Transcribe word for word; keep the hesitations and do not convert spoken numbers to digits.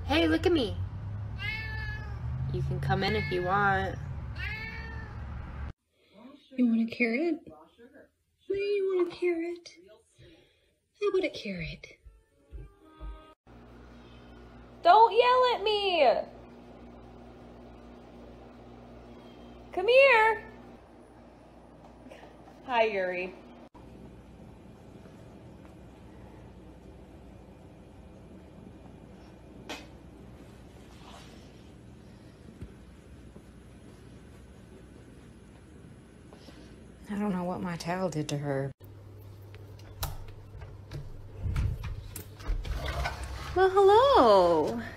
Hey, look at me. You can come in if you want. You want a carrot? Why do you want a carrot? How about a carrot? Don't yell at me! Come here! Hi, Yuri. I don't know what my towel did to her. Well, hello.